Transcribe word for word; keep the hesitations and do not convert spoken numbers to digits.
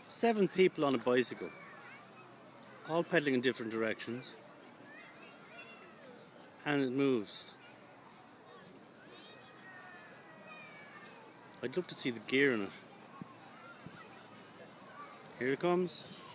Seven people on a bicycle, all pedaling in different directions, and it moves. I'd love to see the gear in it. Here it comes.